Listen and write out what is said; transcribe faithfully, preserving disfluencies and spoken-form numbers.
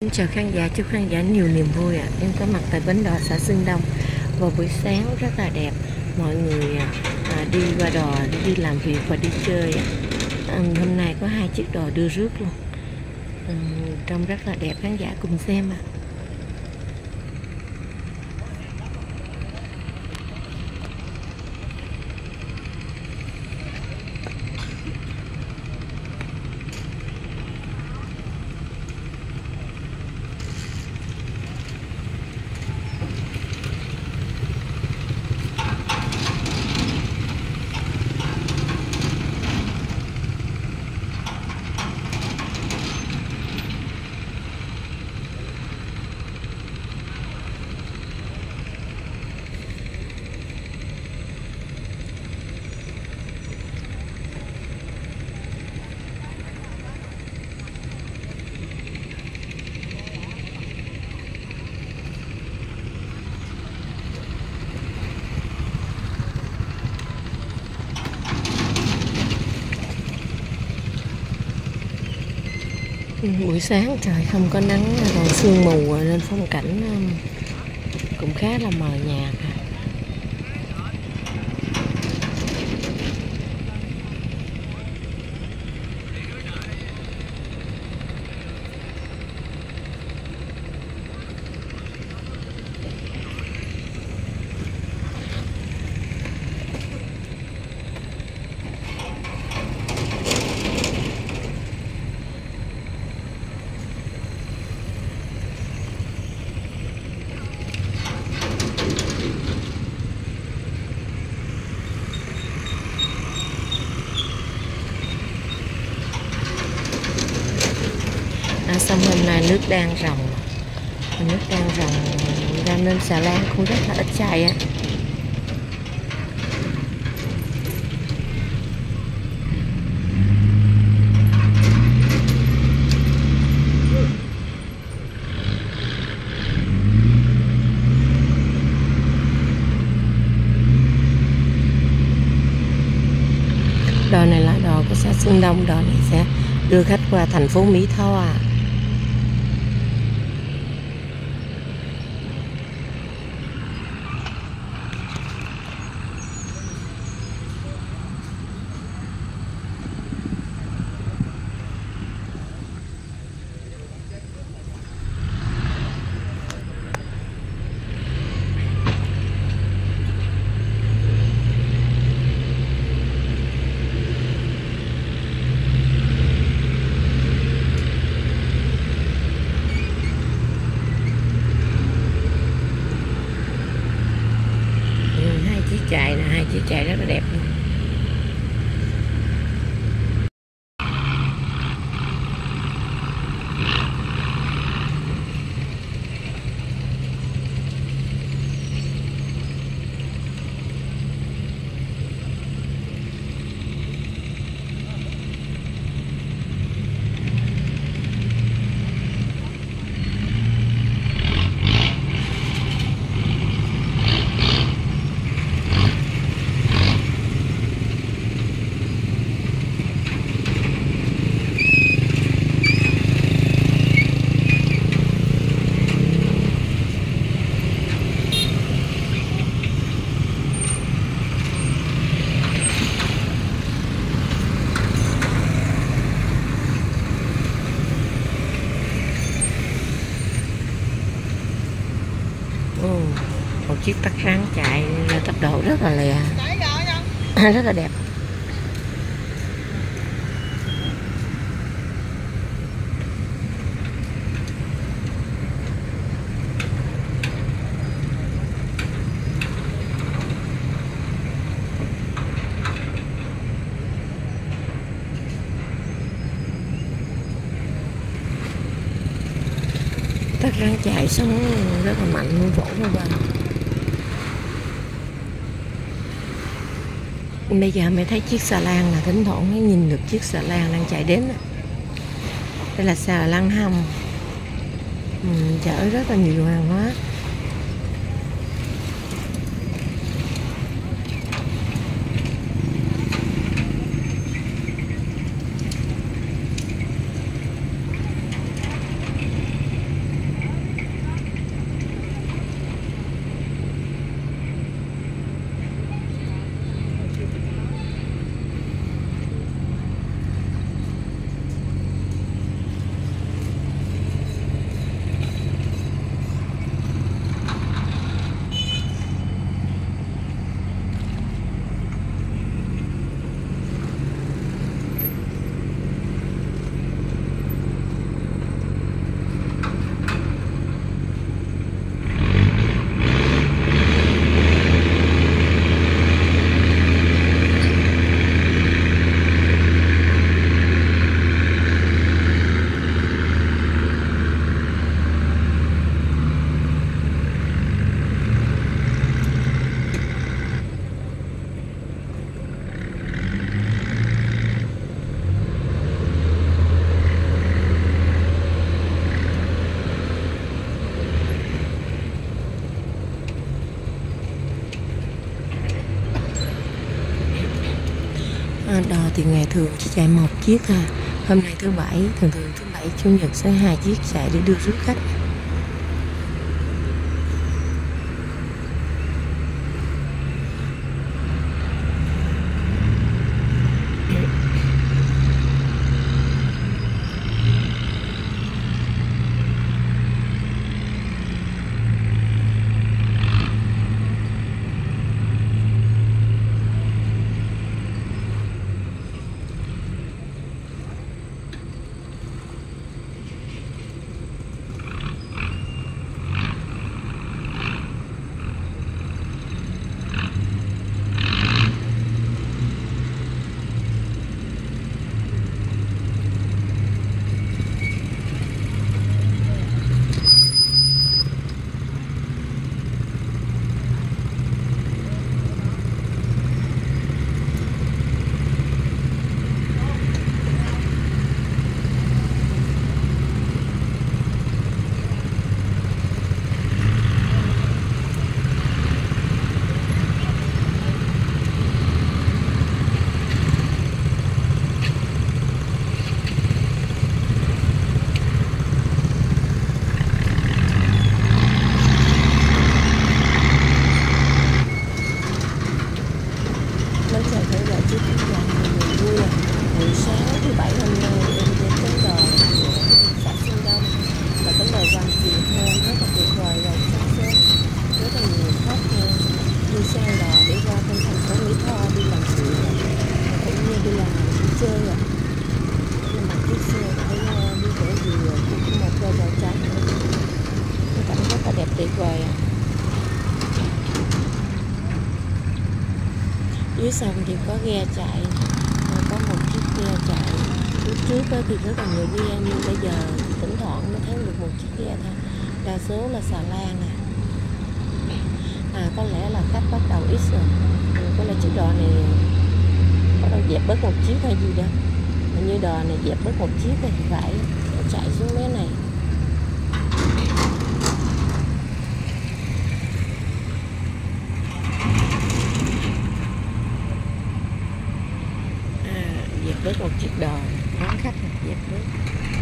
Xin chào khán giả, chúc khán giả nhiều niềm vui ạ. À. Em có mặt tại bến đò xã Xuân Đông vào buổi sáng rất là đẹp. Mọi người à, đi qua đò đi làm việc và đi chơi. À, hôm nay có hai chiếc đò đưa rước luôn. À, trông rất là đẹp, khán giả cùng xem ạ. À. Buổi sáng trời không có nắng, còn sương mù nên phong cảnh cũng khá là mờ nhạt. À, xong hôm nay nước đang ròng, nước đang ròng ra nên xà lan cũng rất là ít chạy á. Đò này là đò của xã Xuân Đông, đò này sẽ đưa khách qua thành phố Mỹ Tho à. Chạy là hai chiếc chạy rất là đẹp luôn. Một chiếc tắc rắn chạy tốc độ rất là lẹ, rất là đẹp. Tắc rắn chạy sóng rất là mạnh, vỗ vào bên. Bây giờ mới thấy chiếc xà lan là thỉnh thoảng mới nhìn được chiếc xà lan đang chạy đến. Đây là xà lan hầm, ừ, chở rất là nhiều hàng hóa. thì ngày thường chỉ chạy một chiếc à. Hôm nay thứ bảy, thường thường thứ bảy chủ nhật sẽ hai chiếc chạy để đưa rước khách. Mới chạy thử lại chiếc chiếc dòng niềm vui à. Buổi sáng thứ bảy hôm nay em đến bến đò xã Xuân Đông là bến đò Hoàng Diệu Thêm rất là tuyệt vời rồi. Sáng sớm rất là nhiều khách đi sang đò để ra bên thành phố Mỹ Tho đi làm việc cũng như đi làm đi chơi rồi. Nhưng mà chiếc xe phải đi chỗ gì rồi cũng một cơ vào trái cảnh rất là đẹp tuyệt vời à. Dưới sông thì có ghe chạy, có một chiếc ghe chạy. Lúc trước thì rất là nhiều ghe, nhưng bây giờ thỉnh thoảng mới thấy được một chiếc ghe thôi. Đa số là xà lan nè. À, có lẽ là khách bắt đầu ít rồi. Có lẽ chiếc đò này bắt đầu dẹp bớt một chiếc hay gì đâu. Hình như đò này dẹp bớt một chiếc thì phải chạy xuống mé này. Dẹp bớt một chiếc đò đón khách dẹp bớt.